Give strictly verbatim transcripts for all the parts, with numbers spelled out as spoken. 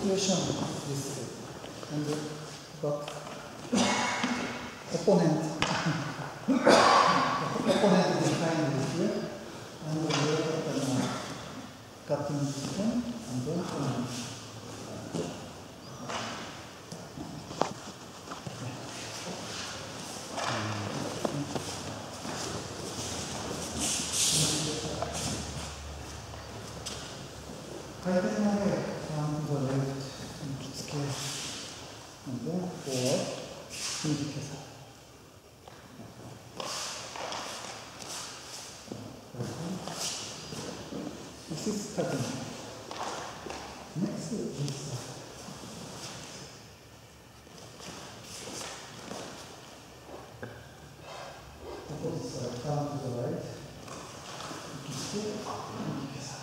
situation this and but opponent opponent behind it here and here uh, cutting system and then um,回転まで turn to the left 引き付け and then forward 引き消さ This is cutting. Next is opposite side, turn to the right 引き付け 引き消さ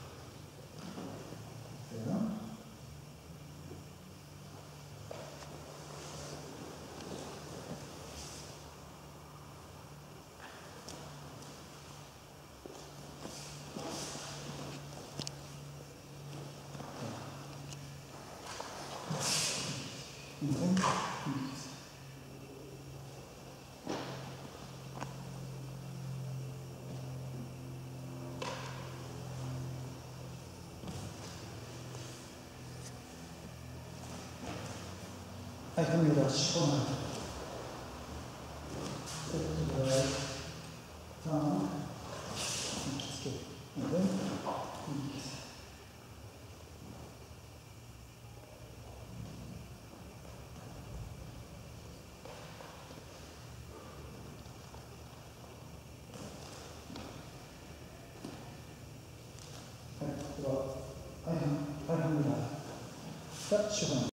and then I can do that shoulder. Step to the right, turn, and then release. I can do that. That should